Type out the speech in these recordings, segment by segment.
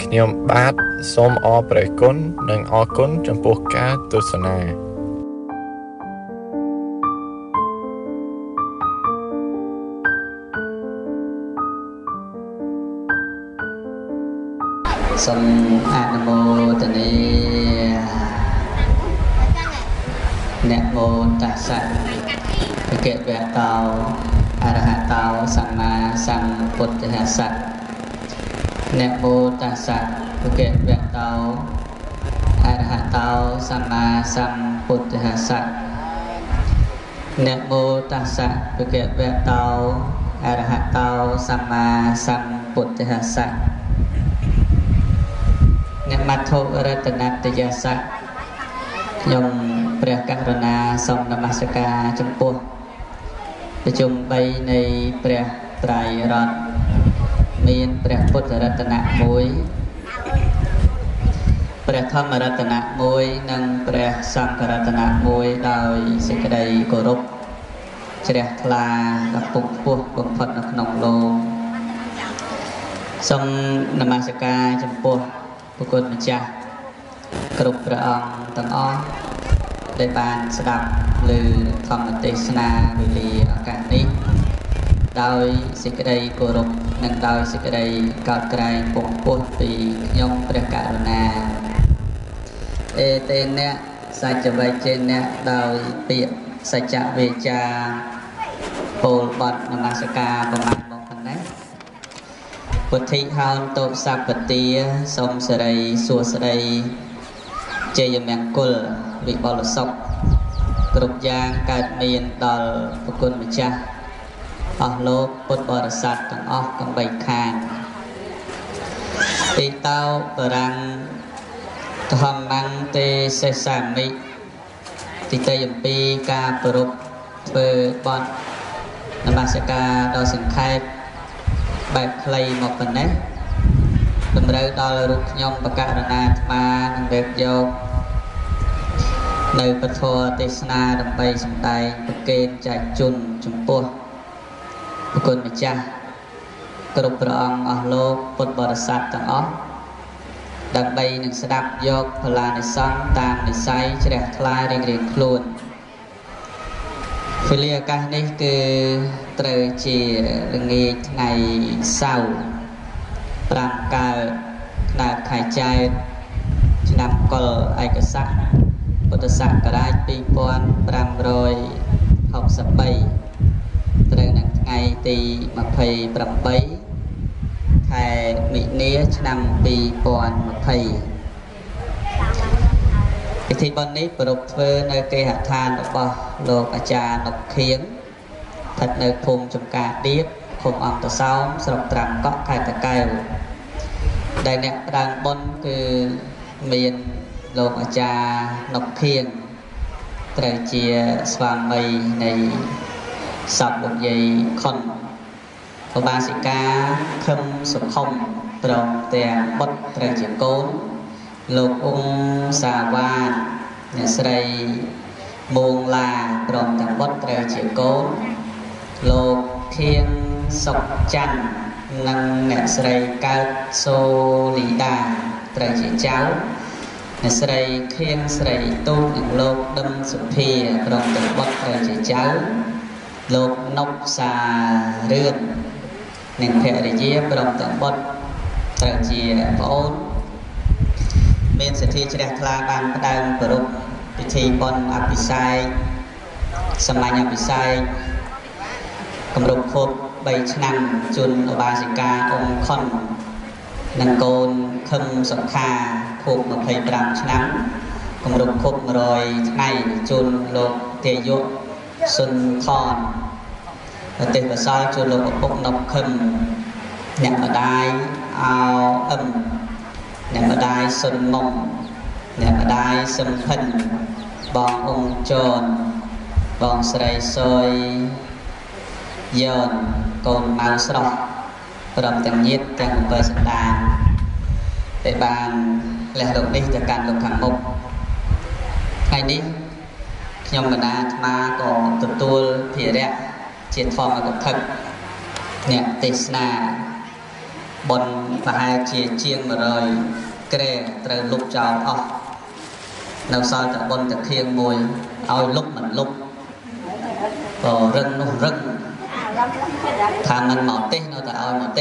ខ្ញុំបាទសូមអរព្រគុណនិងអរគុណចំពោះការទស្សនាសូមអនុមោទនាนะโมตัสสะภะคะวะโตอะระหะโตสัมมาสัมพุทธัสสะนะโมตัสสะภะคะวะโตอะระหะโตสัมมาสัมพุทธัสสะนะโมตัสสะภะคะวะโตอะระหะโตสัมมาสัมพุทธัสสะអ្នកមត្ថុរតនតយស័ក្តិខ្ញុំព្រះករុណាសូមនមស្ការចំពោះប្រជុំ3នៃព្រះត្រៃរតន៍មានព្រះពុទ្ធរតនៈ1ព្រះធម្មរតនៈ1និងព្រះសង្ឃរតនៈ1ដោយសេចក្តីគោរពជ្រះថ្លាកំពុងខ្ពស់បំផុតនៅក្នុងលោកសូមនមស្ការចំពោះព្រះគុណម្ចាស់គ្រប់ព្រះអង្គទាំងអស់ដែលបានស្ដាប់ឮធម្មទេសនាវេលាឱកាសនេះដោយសេចក្តីគោរពនិងដោយសេចក្តីកោតក្រែងពងពោះពីខ្ញុំព្រះករុណាអេតេអ្នកសច្ចវៃចេអ្នកដោយពាក្យសច្ចវេចាពោលបទនមស្ការប្រមាណមកប៉ុណ្ណេះពុទ្ធិហោនតោសពទាសូមសិរីសួស្តីជ័យមង្គលវិបុលសុខគ្រប់យ៉ាងកើតមានដល់ព្រះគុណម្ចាស់អស់លោកពុទ្ធបរិស័ទទាំងអស់ទាំង3ខាងអ៊ីតោបរាំងធម្មੰទេសេសាមិទីតីអំពីការប្រពធ្វើបទនមស្ការដ៏សង្ខេបបែបខ្លីមកប៉ុណ្ណេះតម្រូវដល់រូបខ្ញុំបកករណាអាត្មានឹងរៀបយកនៅពធទេសនាដើម្បីសម្ដែងប្រកេនចែកជូនចំពោះព្រះគុណម្ចាស់គ្រប់ព្រះអង្គអស់លោកពុទ្ធបរិស័ទទាំងអស់ដើម្បីនឹងស្ដាប់យកផល្លានិសង្ឃតាមនិស័យជ្រះថ្លារៀងៗខ្លួនវេលាឱកាសនេះគឺត្រូវជាល្ងាចថ្ងៃសៅរ៍5កើតឆ្នាំខែចែកឆ្នាំកុលឯកស័កពុទ្ធសករាជ2563ត្រូវនៅថ្ងៃទី28ខែមិនិនាឆ្នាំ2020ពិធីបុណ្យនេះប្រពធ្វើនៅគេហដ្ឋានរបស់លោកអាចារ្យនុកខៀងស្ថិតនៅភូមិចំការដៀបឃុំអង្គតសោមស្រុកត្រាំកក់ខេត្តតាកែវដែលអ្នកផ្ដើមបុណ្យគឺមានលោកអាចារ្យនុកខៀងត្រូវជាស្វាមីនៃសពលោកយាយខុនឧបាសិកាខឹមសុខុមព្រមទាំងបុត្រត្រូវជាកូនលោកអ៊ុំសាវ៉ានអ្នកស្រីមូងឡាព្រមទាំងបុត្រត្រូវជាកូនលោកខៀងសុកច័ន្ទនិងអ្នកស្រីកើតសូលីដាត្រូវជាចៅអ្នកស្រីខៀងស្រីទូចនិងលោកដឹមសុភាព្រមទាំងបុត្រត្រូវជាចៅលោកណុកសារឿននិងភរិយាព្រមទាំងបុត្រត្រូវជាប្អូនមានសទ្ធាជ្រះថ្លាបានផ្ដើមប្រពពិធីបុណ្យអភិសេកសម្លាញ់អភិសេកគម្រប់ខួប3ឆ្នាំជូនឧបាសិកាអ៊ុំខុននិងកូនខឹមសុខាខួប25ឆ្នាំគម្រប់ខួប100ថ្ងៃជូនលោកទាយុសុនថនប្រទេសបសល់ជូនលោកឪពុកណុកខឹមអ្នកម្ដាយអោអឹមអ្នកម្ដាយសុនមុំអ្នកម្ដាយសឹមភិនបងអ៊ុំចនបងស្រីសុយយ៉នកូនម៉ៅស្រស់ព្រមទាំងញាតិទាំង7សន្តានដែលបានលះលោកនេះទៅកាន់លោកខាងមុខថ្ងៃនេះខ្ញុំកណ្ដាអាត្មាក៏ទទួលភារៈជាធម្មកថាអ្នកទេសនាบนประหารเชียงมาเลยเกรตระลุกเจ้าออกเราซอยจากบนจากเคียงมวยเอาลุกเหมือนลุกก็รึงนุ่มรึงทำมันหมอเต้เราแต่เอาหมอเต้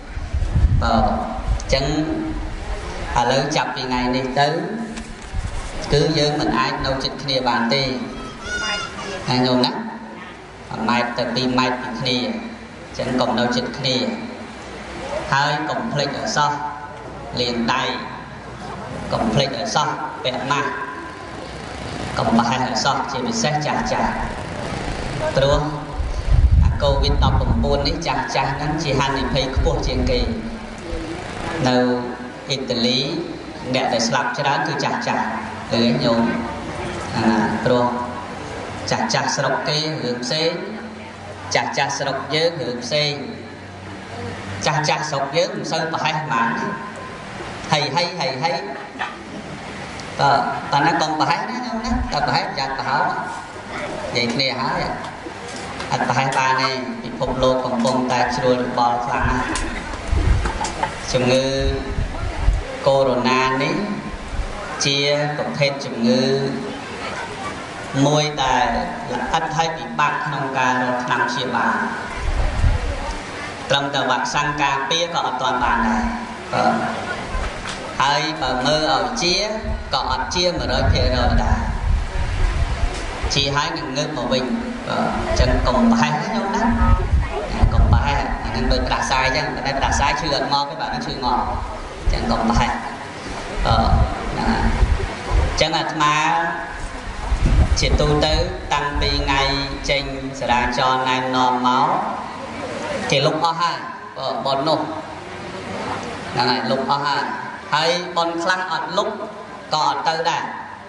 chẳng lớn chập vì ngày đi tới cứ dương mình ai đâu chích kia bàn tê hay nhung đó mai từ pi mai bị kia chẳng còn đâu chích kia hai complete ở sau liền tay complete ở sau bẹt ma còn bài ở sau chỉ bị xét chả rồi Covid đọc đồng buôn ấy chả nó chỉ hành thì thấy cuộc chiến kỳនៅអ៊ីតាលីអ្នកដែលស្លាប់ច្រើនគឺចាស់ឬញោមព្រោះចាស់ស្រុកគេរឿងផ្សេងចាស់ស្រុកយើងរឿងផ្សេងចាស់ស្រុកយើងមិនសូវប្រហែសប៉ុន្មានហើយតើណាកុំប្រហែសណាញោមណាតែប្រហែសចាស់ប្រហោនិយាយគ្នាហើយអត់ប្រហែសបានទេពិភពលោកកំពុងតែជ្រួលច្បល់ខ្លាំងណាស់ជំងឺកូវីដ នេះជាប្រភេទជំងឺមួយដែលល្អិតហើយពិបាកក្នុងការរកថ្នាំព្យាបាលត្រឹមតែវ៉ាក់សាំងការពារក៏អត់ទាន់បានដែរហើយបើមើលឲ្យជាក៏អត់ជា 100% ដែរជាហើយនឹងងើបមកវិញអញ្ចឹងកុំប្រហែសខ្ញុំណាកុំប្រហែសអានឹងដូចប្រាសាយអញ្ចឹងតែប្រាសាយឈឺអត់មកទេបាទនឹងឈឺងល់អញ្ចឹងកុំប្រហែសអញ្ចឹងអាត្មាជាទូទៅតាំងពីថ្ងៃចេញសារាចរណែនាំមកគេលុបអស់ហើយបននោះហ្នឹងហើយលុបអស់ហើយបនខ្លះអត់លុបក៏អត់ទៅដែរ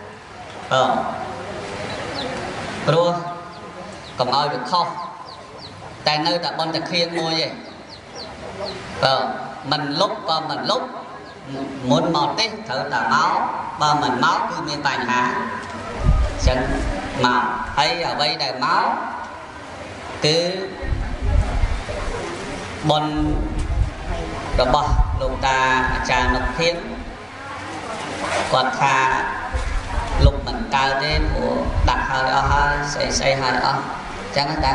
ព្រោះកុំឲ្យវាខុសតែនៅតែបនតែឃ្លៀងមួយឯងមិនលុបក៏មិនលុបមុនមកទេត្រូវតែមកបើមិនមកគឺមានបញ្ហាអញ្ចឹងមកហើយអ្វីដែលមកគឺបនរបស់លោកតាអាចារ្យនុភៀនគាត់ថាលុបមិនកើតទេព្រោះដាក់ហើយអស់ហើយស្អីហើយអស់អញ្ចឹងតា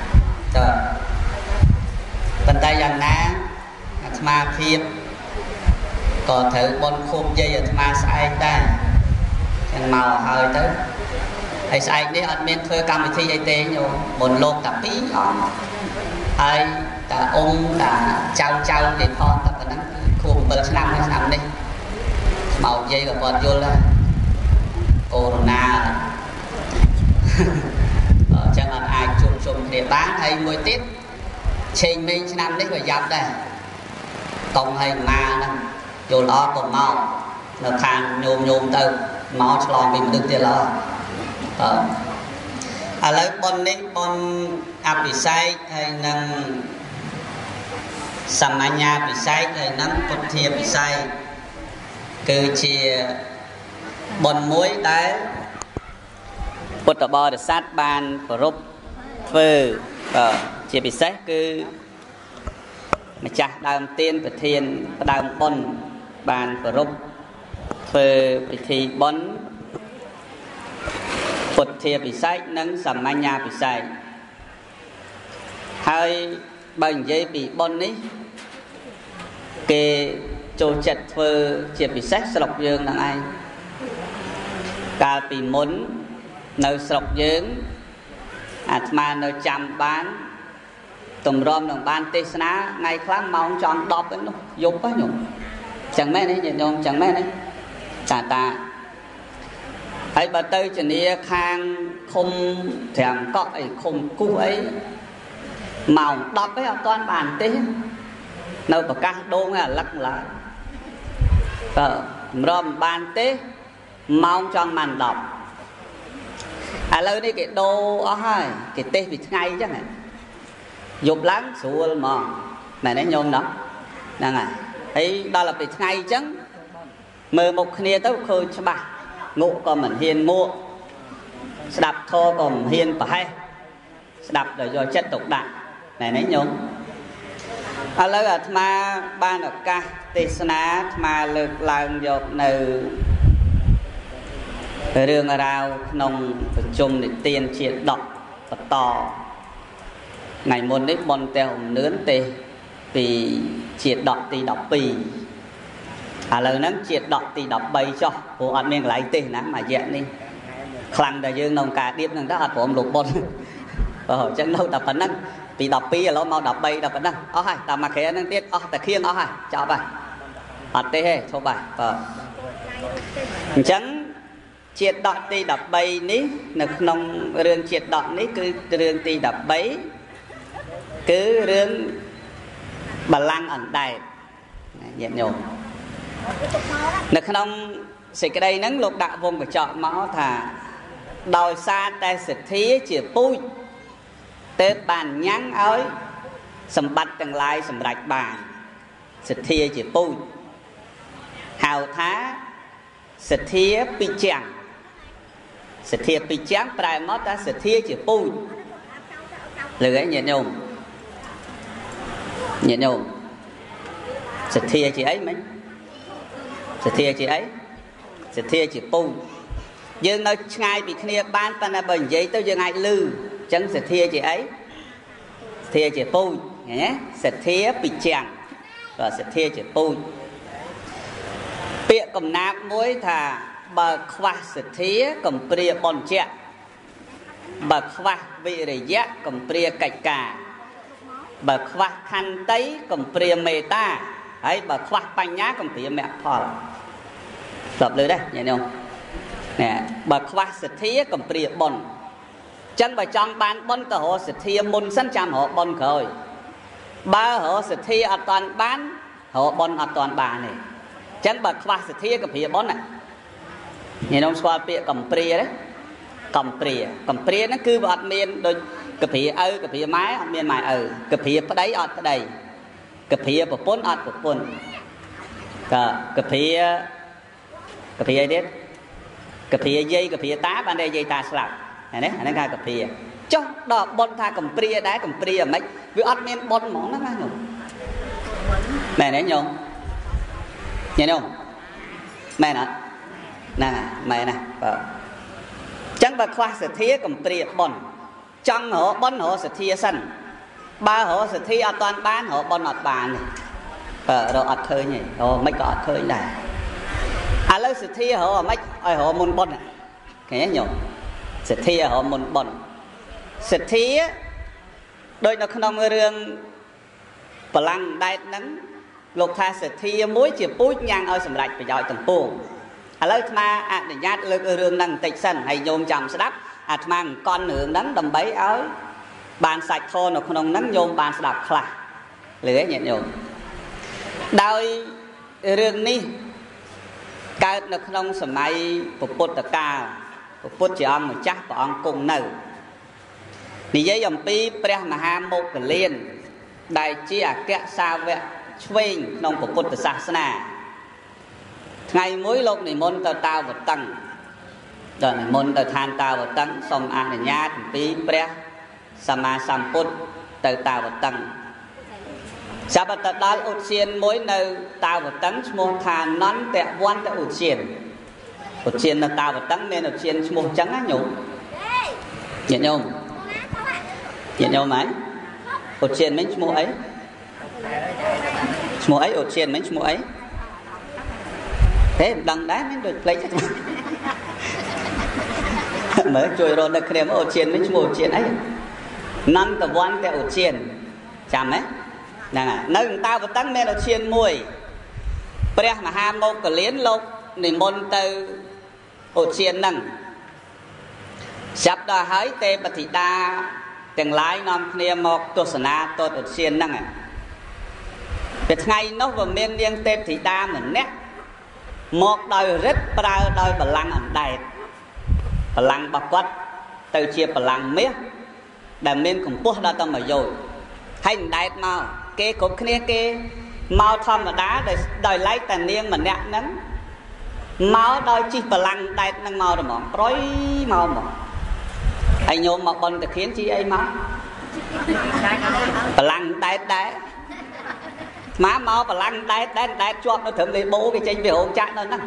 ប៉ុន្តែយ៉ាងណាអាត្មាភាពក៏ត្រូវបនខូបយាយអាត្មាស្អែកដែរចឹងមកហើយទៅហើយស្អែកនេះអត់មានធ្វើកម្មវិធីអីទេញោមមុនលោកតា2អង្គហើយតាអ៊ំតាចៅនិយាយផងតែប៉ុណ្ណឹងគឺខួប7ឆ្នាំហើយឆ្នាំនេះមកយាយក៏គាត់យល់ដែរកូវីដអញ្ចឹងអត់អាចជួបជុំគ្នាបានហើយមួយទៀតឆេងមេងឆ្នាំនេះក៏យ៉ាប់ដែរកុំឲ្យម៉ាហ្នឹងយល់អត់ក៏មកនៅខាងញោមទៅមកឆ្លងពីមនុស្សទៀតឡើយឥឡូវប៉ុននេះប៉ុនអភិសេកហើយនឹងសម្មាញ្ញាពិសេសហើយនឹងពុទ្ធាពិសេសគឺជាបុណ្យមួយដែលពុទ្ធបរិស័ទបានប្រពធ្វើជាពិសេសគឺម្ចាស់ដើមទានប្រធានផ្ដើមបុណ្យបានប្រពធ្វើពិធីបុណ្យពុទ្ធាពិសេសនិងសម្មាញ្ញាពិសេសហើយបើនិយាយពីបុណ្យនេះគេចូលចិត្តធ្វើជាពិសេសស្រុកយើងហ្នឹងឯងកាលពីមុននៅស្រុកយើងអាត្មានៅចាំបានទម្រាំនឹងបានទេសនាថ្ងៃខ្លះម៉ោងចង់10ហ្នឹងនោះយប់ហ្នឹងញោមចឹងមែនទេញោមចឹងមែនទេតាហើយបើទៅជំនាខាងឃុំត្រាំកក់អីឃុំគូសអីម៉ោង10ឯងអត់ទាន់បានទេសនៅប្រកាសដងឯអាលឹកឡើយតម្រាំបានទេម៉ោងចង់បាន10ឥឡូវនេះគេដូរអស់ហើយគេទេសពីថ្ងៃអញ្ចឹងយប់ឡើងស្រួលហ្មងមែនទេញោមណោះហ្នឹងហើយដល់ទៅថ្ងៃអញ្ចឹងមើលមុខគ្នាទៅឃើញច្បាស់ងក់ក៏មិនហ៊ានងក់ស្ដាប់ធម៌ក៏មិនហ៊ានប្រហែសស្ដាប់ដល់យកចិត្តទុកដាក់ណែនេះញោមអឥឡូវអាត្មាបានឱកាសទេសនាអាត្មាលើកឡើងយកនៅរឿងរ៉ាវក្នុងប្រជុំនិទានជាដកបន្តថ្ងៃមុននេះបនតែអំនឿនទេពីជាដកទី12ឥឡូវហ្នឹងជាដកទី13ចុះព្រោះអត់មានកន្លែងទេសណាមួយរយៈនេះខ្លាំងតែយើងក្នុងការដៀបហ្នឹងទៅអត់ព្រមលោកបុនបើអញ្ចឹងនៅតែប៉ុណ្ណឹងពី12ឥឡូវមក13ដល់ប៉ុណ្ណឹងអស់ហើយតាមមួយគ្រាហ្នឹងទៀតអស់តែខៀងអស់ហើយចប់ហើយអត់ទេទេឈប់ហើយបើអញ្ចឹងជាតិដកទី13នេះនៅក្នុងរឿងជាតិដកនេះគឺរឿងទី13គឺរឿងបល្ល័ង្កអណ្ដែតញាតិញោមនៅក្នុងសេចក្តីហ្នឹងលោកដាក់វងកញ្ចក់មកថាដោយសារតែសទ្ធាជាពូជទើបបានញ៉ាំងឲ្យសម្បត្តិទាំងឡាយសម្រេចបានសទ្ធាជាពូជហៅថាសទ្ធាពីចាំងសទ្ធាពីចាំងប្រែមកថាសទ្ធាជាពូជលើឯងញាតិញោមសទ្ធាជាអីមិញសទ្ធាជាអីសទ្ធាជាពូជយើងនៅឆ្ងាយពីគ្នាបានប៉ុន្តែបើនិយាយទៅយើងអាចឮអញ្ចឹងសទ្ធាជាអីសទ្ធាជាពូជណាសទ្ធាពីចាំងបើសទ្ធាជាពូជពាក្យកំណាព្យមួយថាបើខ្វះសទ្ធាកំព្រាបញ្ចៈបើខ្វះវិរិយៈកំព្រាកិច្ចការបើខ្វះខន្តីកំព្រាមេត្តាហើយបើខ្វះបញ្ញាកំព្រាមគ្គផលស្ដាប់ឮទេញាតិញោមណែបើខ្វះសទ្ធាកំព្រាបុណ្យចឹងបើចង់បានបុណ្យទៅរកសទ្ធាមុនសិនចាំរកបុណ្យក្រោយបើរកសទ្ធាអត់តាន់បានរកបុណ្យអត់តាន់បានទេចឹងបើខ្វះសទ្ធាកំព្រាបុណ្យណាញាតិញោមស្គាល់ពាក្យកំព្រាទេកំព្រាហ្នឹងគឺវាអត់មានដូចកព្រាឪកព្រាម៉ែអត់មានម៉ែឪកព្រាប្តីអត់ប្តីកព្រាប្រពន្ធអត់ប្រពន្ធក៏កព្រាអីទៀតកព្រាយាយកព្រាតាបានតែយាយតាស្លាប់ណាអាហ្នឹងថាកព្រាចុះដល់បុណ្យថាកំព្រាដែរកំព្រាហ្មិចវាអត់មានបុណ្យហ្មងណាញោមមែនទេញោមញោមមែនអត់ណាមែនណាបើចឹងបើខ្វះសទ្ធាកំព្រាបុណ្យចង់រកបុណ្យរកសទ្ធាសិនបើរកសទ្ធាអត់តាន់បានរកបុណ្យអត់បានទេរកអត់ឃើញទេរកមិនក៏អត់ឃើញដែរឥឡូវសទ្ធារកមិនឲ្យរកមុនបុណ្យឃើញទេញោមសទ្ធារកមុនបុណ្យសទ្ធាដូចនៅក្នុងរឿងបល្ល័ង្កដែតហ្នឹងលោកថាសទ្ធាមួយជាពូជញ៉ាំងឲ្យសម្រេចប្រយោជន៍ទាំងពួងឥឡូវអាត្មាអនុញ្ញាតលើករឿងហ្នឹងបន្តិចសិនហើយញោមចាំស្ដាប់អាត្មាអង្គន់រឿងហ្នឹងដើម្បីឲ្យបានសាច់ធម៌នៅក្នុងហ្នឹងញោមបានស្ដាប់ខ្លះលឺទេញាតិញោមដោយរឿងនេះកើតនៅក្នុងសម័យពុទ្ធកាលពុទ្ធជាអង្គម្ចាស់ព្រះអង្គគង់នៅនិយាយអំពីព្រះមហាមោគលានដែលជាអគ្គសាវកឆ្វេងក្នុងពុទ្ធសាសនាថ្ងៃមួយលោកនិមន្តទៅតាវតឹងដល់និមន្តទៅឋានតាវតឹងសូមអនុញ្ញាតអំពីព្រះសម្មាសម្ពុទ្ធទៅតាវតឹងចាប់ទៅដល់ឧទ្យានមួយនៅតាវតឹងឈ្មោះថានន្តវន្តឧទ្យាននៅតាវតឹងមានឧទ្យានឈ្មោះចឹងណាញោមញាតិញោមហើយឧទ្យានមិញឈ្មោះអីឧទ្យានមិញឈ្មោះអីទេមិនដឹងដែរមិនដូចផ្លេចមើលជួយរត់នៅគ្នាមកឧទ្យានមិញឈ្មោះឧទ្យានអីនន្តវន្តឧទ្យានចាំទេហ្នឹងហើយនៅតាវតឹងមានឧទ្យានមួយព្រះមហាមោគលានលោកនិមន្តទៅឧទ្យានហ្នឹងចាប់ដល់ហើយទេពធីតាទាំងឡាយនាំគ្នាមកទស្សនាទតឧទ្យានហ្នឹងពេលថ្ងៃនោះវាមាននាងទេពធីតាម្នាក់មកដោយរិទ្ធប្រើដោយបល្ល័ង្កអណ្ដែតបល្ល័ង្ករបស់គាត់ទៅជាបល្ល័ង្កមាសដែលមានកម្ពស់ដល់ទៅ1 យោជន៍ហើយអណ្ដែតមកគេគ្រប់គ្នាគេមកធម្មតាដោយឡែកតែនាងម្នាក់ហ្នឹងមកដោយជិះបល្ល័ង្កអណ្ដែតហ្នឹងមកហ្មងប្រុយមកហើយញោមមកបនតាគៀនជីអីមកបល្ល័ង្កអណ្ដែតដែរ má mau và lăng đai chọt nó thấm lấy bố cái tranh về ôm chặt nó nè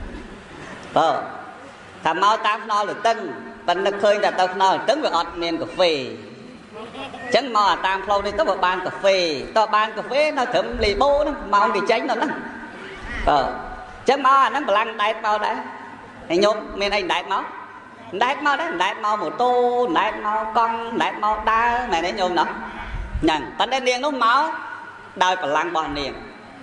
thằng mau tam nó là tân vẫn nó khơi là tao nó tấn về ọt miền cà phê chẳng mau tam lâu đi tao vào bàn cà phê nó thấm lấy bố nó mau cái tranh nó nè chẳng mau nó lăng đai mau đấy anh nhôm miền anh đai máu đấy đai mau một tô đai mau con đai mau đá mày đấy nhôm nó nhận tấn đến điên nó máu đai và lăng bò niềng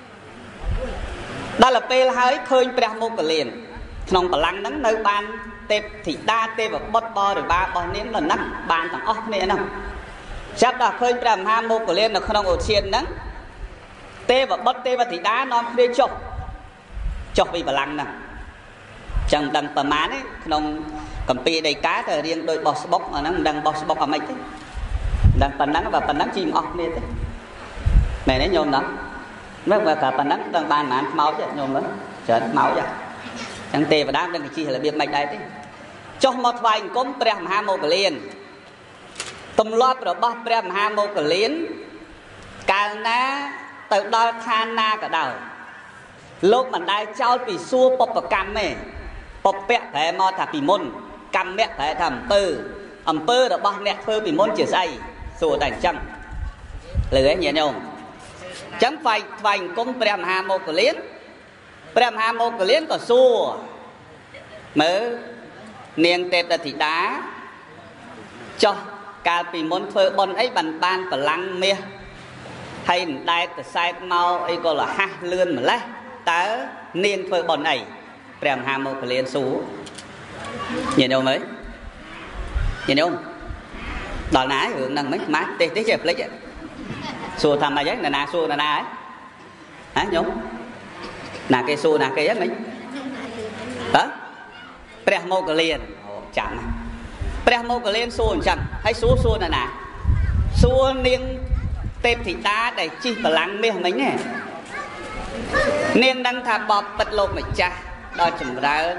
đó là pe hơi khơi pre một cái liền nông và lăng nắng nơi ban tép thì đa tép và bớt bò rồi ba bò niềng là nắng ban thằng óc này nè chắc là khơi pre ham một cái liền là không ổ chiên nắng tép và bớt tép và thì đá non đi chọc vì và lăng nè chẳng đằng tầm má đấy nông cầm pi đầy cá thì riêng đôi boss bóc mà nó đang boss bóc ở mấy thế đang phần nắng và phần nắng chim óc này thế mẹ đấy nhôm đó mấy và cả phần nắng đang ban mà ăn máu chứ nhôm đó trời máu vậy chẳng tê và đang chi là biết mạch đây thế cho một vài công prem ham một cái liền tầm loạt rồi bóc prem ham một cái liền cả ná từ đó than na cả đầu lúc mà đây trao bị xua bọc và cam mê bọc bẹ phải mò thả bị môn cam mẹ phải thầm pơ rồi bóc nẹt phơ bị môn chia say xua đành chăng lưỡi nhẹ nhông chẳng phải vành công prem ham một cái liền có xua mở niềng tết là thị đá cho cả bị môn phơ bon ấy bàn ban và lăng mía hay đại từ sai mau ấy gọi là ha lươn mà lấy ta niên phơi bọn này prem ham một cái liền số nhìn đâu mấy nhìn đâu đỏ ná hưởng năng mấy má tê chẹp lấy vậy xua tham là giấy là na xua là na ấy hả nhúng là cái xua là cái giấy mấy đó prem một cái liền chẳng prem một cái liền xua chẳng hay xua là nà xua niên tép thì ta để chi và lăng mê mấy nè nên đang thả bọt bật lộp mà cha đó chừng ra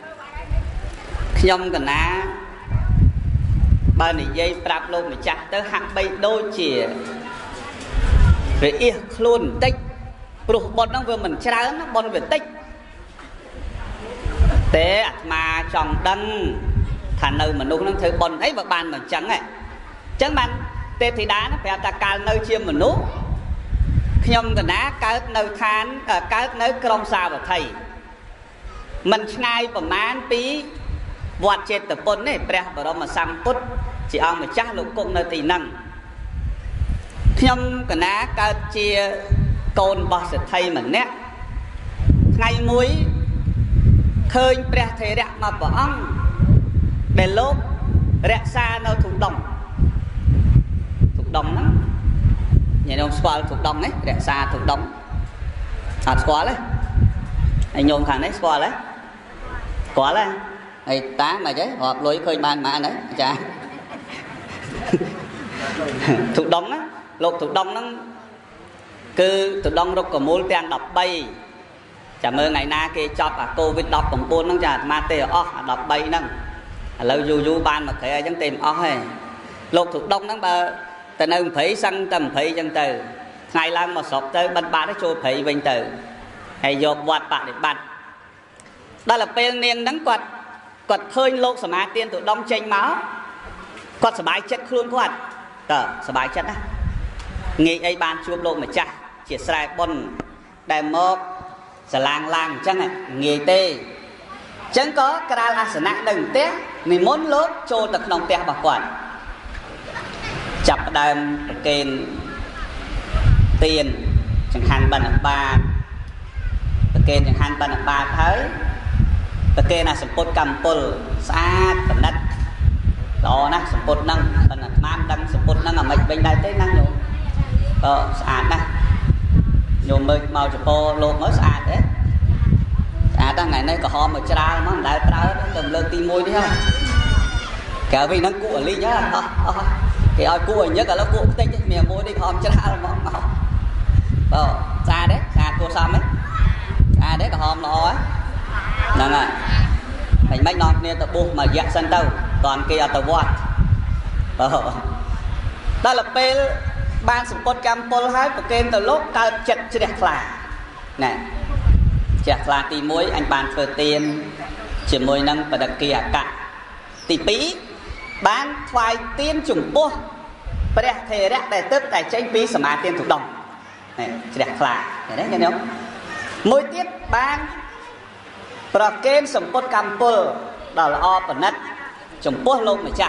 nhông gần á ba này dây prap lộp mà cha tới hạng bay đôi chìa rồi ia luôn tích bột bọt nó vừa mình cha nó bọt về tích thế mà chồng đăng thành nơi mà nung nó thấy bọt ấy và bàn mà trắng này chẳng bàn tép thì đá nó phải ta cao nơi chiêm mà nút nhông gần á cao nơi than cao nơi trong sao và thầy mình ngay và mán tí vọt chết từ bồn này bè vào đó mà xăm tốt chỉ ông mà chắc lục cũng nơi tì năng nhông gần á cao chia côn bò sẽ thầy mình nè ngay muối khơi bè thầy rạc mà bỏ ông để lốp rạc xa nơi thủ đồng lắm nhìn ông squal thuộc đồng ấy rẻ xa thuộc đồng squal đấy anh nhôm thằng đấy squal đấy squal đấy này tá mà chứ họp lối khơi ban mà đấy chả thuộc đồng á lột thuộc đồng nó cứ thuộc đồng đâu có muốn tiền đọc bay chả mơ ngày na kia chọt à covid đọc còn buôn nó chả ma tê đọc bay nâng lâu du ban mà thấy chẳng tìm hay lột thuộc đồng nó bà ta nơi phải săn tầm phải chân từ ngày làm mà sọt tới bắt ba nó cho phải vinh từ hay dột quạt bạn để bắt đó là bên niên nắng quạt hơi lộn sầm á tiên tụ đông tranh máu quạt sờ bài chết luôn quạt sờ bài chết á nghĩ ai ban chuông lộn mà chả chỉ sai bồn đại mộc sờ lang chẳng này nghề tê chẳng có cái là sờ nặng đừng té mình muốn lốt cho tập nòng té bạc quạt chập đàm kênh tiền chẳng hạn bằng ba kênh chẳng hạn bằng ba thấy kênh là support cầm pol sát phần đất đó nè support năng phần nam đang support năng ở mạch bên đây tới năng nhổ sát nè nhổ mới màu chụp po lô mới sát đấy sát đang ngày nay có ho mà tra mà đại tra tầm lên tim môi đấy ha cả vì nó cụ ở ly nhá cái ai cua nhất là nó cua cái tên mèo môi đi hòm chết ra mà xa đấy xa cua xăm ấy xa đấy cả hòm nó ấy nè nè mình mấy non nên tập buộc mà dẹp sân đâu toàn kia tập vót đó là pe ban sụp bột cam pol hai và kênh từ lúc cao chật chưa đẹp là nè chật là tì muối anh bàn phơi tiền chỉ môi nâng và đặc kia cả tì pí ban thoại tiên trùng bua và đẹp thề đẹp để tức tại tranh pí sầm tiền thuộc đồng này chưa đẹp là đấy nghe không môi tiết ban và kênh sụp bột cam pol đó là o và nát trùng bua lông mà chả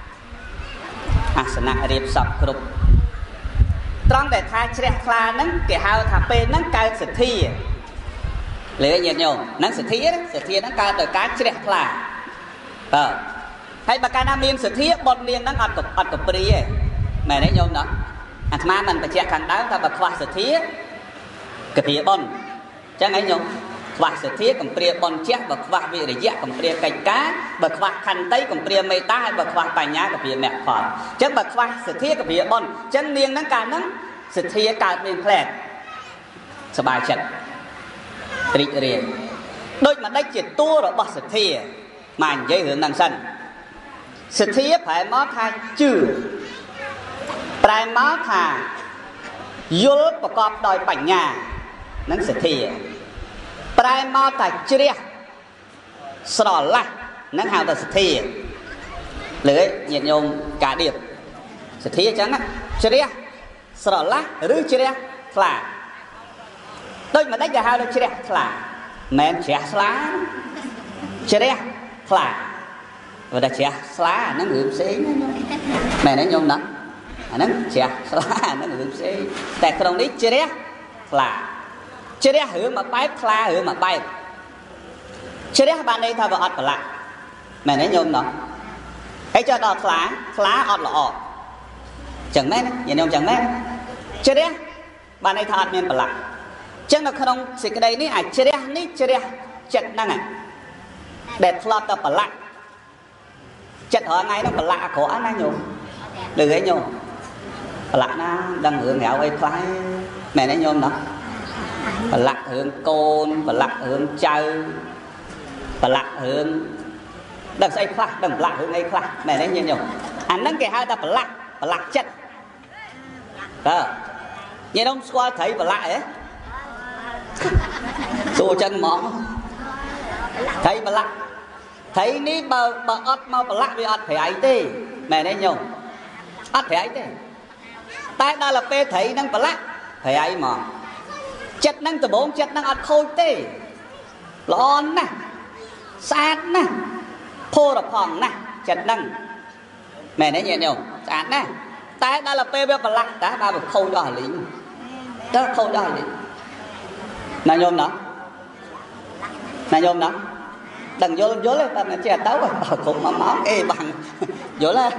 sẵn nặng riêng sập cục trong để thay trẻ khla nắng kẻ hao thà pe nắng cao sự thi lấy nhiệt nhiều nắng sự thi nắng cao từ cá trẻ khla hay bà ca nam miên sự thi bọt miên nắng ọt cục bì mẹ đấy nhôm đó mà mình phải trẻ khăn đá ta bật khoa sự thi cái phía bồn chẳng ấy nhôm khoa sự thi cầm bìa bồn chết bật khoa vị để dẹp cầm bìa cành cá bật khoa khăn tây cầm bìa mây ta hay bật khoa tài nhá cầm bìa mẹ phở chắc bật khoa sự thi cầm bìa bồn chân miên nắng cao nắng sự thi cao miên phènสบายจัดรีเรียนโดยมันได้จิตตัวเราบอกสิทธิมันเยอะหรือนังสันสิทธิphảiม้าทาจืดปลายม้าทายุลประกอบโดยปัญญานั่นสิทธิปลายม้าทาเจียสระละนั่นหาแต่สิทธิหรือnhiệtโยมกาเดียบสิทธิจังนะเจียสระละหรือเจียฝาโดยมันได้จะหาเราเจียฝาแม่เจียสลาเจียฝาvà đã จียสลานั่นหรือเสียแม่นั่นโยมนะนั่นเจียสลานั่นหรือเสียแต่ตรงนี้เจียฝาเจียหือมาไปฝาหือมาไปเจียบ้านนี้ถ้าว่าอดฝาแม่นั่นโยมนะให้cho đọt phá ọt là ọt chẳng mấy nhìn ông chẳng mấy chơi đấy bạn ấy thật miền bờ lạ chẳng là không xịt cái đây ní ai chơi đấy chật năng à đẹp lọt tập bờ lạ chật hỏi ngay nó bờ lạ khổ anh ấy nhung đừng ấy nhung bờ lạ nó đang hưởng hẻo ấy phái mẹ đấy nhung đó bờ lạ hưởng côn bờ lạ hưởng chơi bờ lạ hưởng đừng say khoa đừng lạ hưởng ấy khoa mẹ đấy nhìn nhung anh đang kể hai ta bờ lạ chật nhìn ông qua thấy bà lại ấy xô chân mỏng thấy bà lại thấy ní bà ớt mau bà lại với ớt phải ấy tê mẹ đấy nhung ớt phải ấy tê tại đó là phê thấy năng bà lại phải ấy mà chất năng từ bốn chất năng ớt khôi tê lon nè sát nè phô đập hòn nè chất năng mẹ đấy nhìn nhung sát nè tại đó là phê với bà lại đã ba bực khâu cho lính đó khâu cho lính này nhôm đó đừng vô lên ta che tấu rồi cũng máu ê bằng vô lên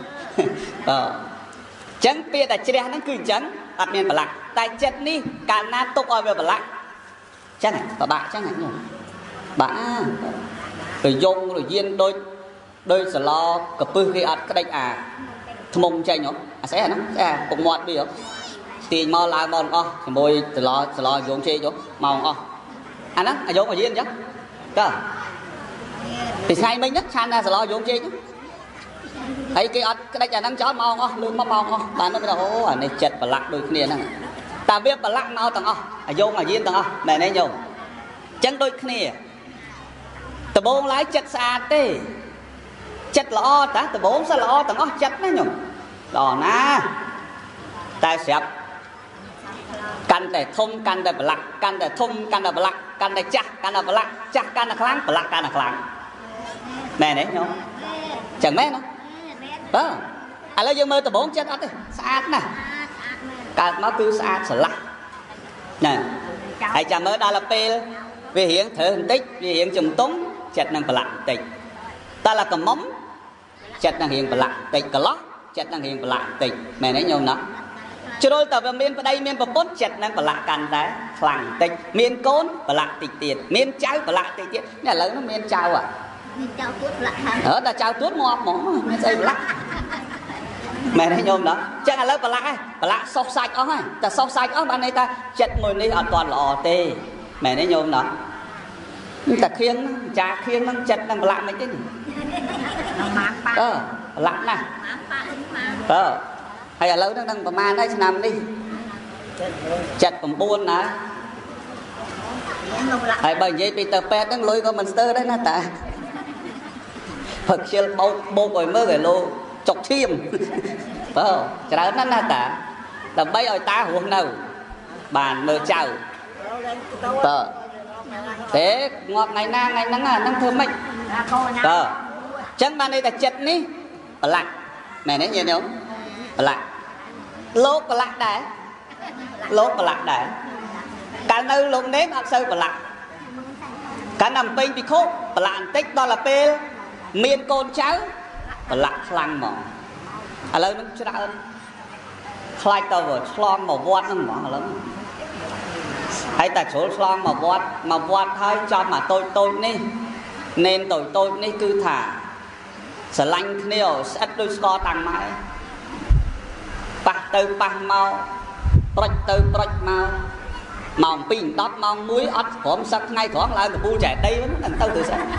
chẳng biết là che nó cứ chẳng đặt miền bà lại tại chết đi cả na tục ở về bà lại chắc này bà bạ chắc này nhôm bạ rồi dùng rồi viên đôi sờ lo cặp bư khi ăn cái đây mông chơi nhở sẽ nó sẽ cùng một bây giờ tiền mò lại mòn môi từ lo dùng chơi chỗ màu anh á dùng ở dưới chứ cơ thì sai mình nhất san ra lo dùng chơi chứ thấy cái đây là nắng chó màu lưng màu bạn nó đâu ở này chật và lặng đôi kia nè ta biết và lặng màu tầng dùng ở dưới tầng này này dùng chân đôi kia từ bốn lái chật xa tê chất lọ ta từ bốn sao lọ tầng chất đấy nhung lọ na tai sẹp căn để thông căn để bạc căn để thông căn để bạc căn để chắc căn để bạc chắc căn là kháng bạc căn là kháng mẹ đấy nhung chẳng mấy nó đó lấy dương mơ từ bốn chất đó sát nè cả nó cứ sát sờ lắc nè hãy chạm mơ đó là pe vì hiện thử hình tích vì hiện chùm túng chất năng bạc tích ta là cầm móng chất năng hiện bạc tích cả lót chất năng hiện bạc tích mẹ đấy nhung nó cho đôi tờ về miền ở đây miền bột chất năng bạc căn đấy phẳng tích miền côn bạc tích tiền miền cháu bạc tích tiền này lớn nó miền cháu à ở là cháu tuốt ngọt mỏng miền xây bạc mẹ đấy nhung đó chắc là lớp bạc sọc sạch ó hay ta sọc sạch ó ban này ta chất mùi này an toàn là tê mẹ đấy nhung đó ta khiêng trà khiêng năng chật năng lạ mấy cái lạ nè ហើយឥឡូវហ្នឹងនឹងប្រហែលហើយឆ្នាំនេះ79ណាហើយបើនិយាយពីទៅពេទ្យហ្នឹងលុយក៏មិនស្ទើរដែរណាតាផឹកខ្ជិលបោកឲ្យមើលឲ្យលោកចុកឈាមបើច្រើនណាស់ណាតាដើម្បីឲ្យតារស់នៅបានមើលចៅបើទេងាប់ថ្ងៃណាថ្ងៃហ្នឹងអាហ្នឹងធ្វើម៉េចបើអញ្ចឹងបានន័យថាចិត្តនេះប្រឡាក់មែនទេញាតិញោមប្រឡាក់លោកប្រឡាក់ដែរលោកប្រឡាក់ដែរកាលនៅលោកនេមអត់សូវប្រឡាក់កាលនៅពេញពិខុប្រឡាក់បន្តិចដល់ទៅពេលមានកូនចៅប្រឡាក់ខ្លាំងហ្មងឥឡូវនឹងច្រើនខ្លាចទៅឆ្លងមកវត្តហ្នឹងហ្មងឥឡូវហើយតែជ្រុលឆ្លងមកវត្តហើយចំមកតូចនេះនេនតូចនេះគឺថាស្រឡាញ់គ្នាស្អិតដូចស្ករតាំងម៉ែប៉ះទៅប៉ះមកប្រុចទៅប្រុចមកម៉ោង2 10ម៉ោង1អត់ព្រមសឹកថ្ងៃក្រោយឡើងកពូលចែកដីហ្នឹងទៅស្អី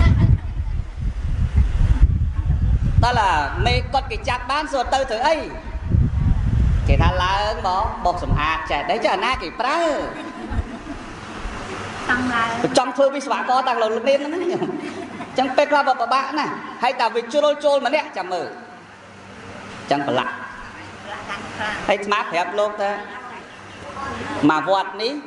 ដល់ឡាមេគាត់គេចាប់បានសួរទៅធ្វើអីគេថាឡើងមកបោកសម្អាតចែកដីចុះអាណាគេប្រើតាំងឡើងចង់ធ្វើវិស្វករតាំងលោកនេះហ្នឹងអញ្ចឹងពេលខ្លះពិបាកណាស់ហើយតែវាចូលម្នាក់ចាំមើលអញ្ចឹងប្រឡាក់ហើយស្មាប្រាប់លោកថាមកវត្តនេះ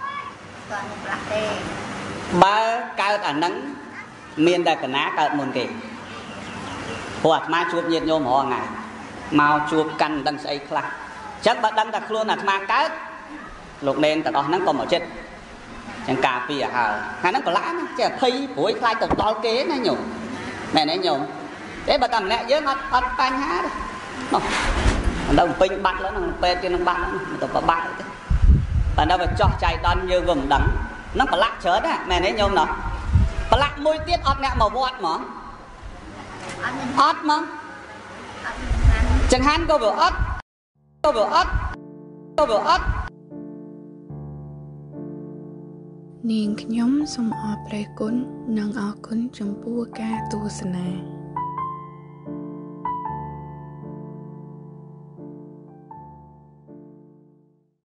បើកើតអាហ្នឹងមានតែកណាកើតមុនគេព្រោះអាត្មាជួបញាតិញោមរាល់ថ្ងៃមកជួបកាន់មិនដឹងស្អីខ្លះអញ្ចឹងបើដឹងតែខ្លួនអាត្មាកើតលោកនេនទាំងអស់ហ្នឹងក៏មកចិត្តចឹងការពារហើយហើយហ្នឹងប្រឡាក់ណាចេះភ័យព្រួយខ្លាចទៅដល់គេណាញោមមែនទេញោមទេបើតែម្នាក់យើងអត់បញ្ហាទេនោះនៅពេញបាត់แล้วនឹងពេទ្យគេនឹងបាត់ហ្នឹងទៅប្របាក់ទេតែដល់បើចោះចៃដន្យយើងក៏មិនដឹងហ្នឹងប្រឡាក់ច្រើនណាមែនទេញោមណោះប្រឡាក់មួយទៀតអត់អ្នកមកវត្តហ្មងអត់ហ្មងចង្ហាន់ក៏វាអត់នាងខ្ញុំសូមអរព្រគុណនិងអរគុណចំពោះការទស្សនា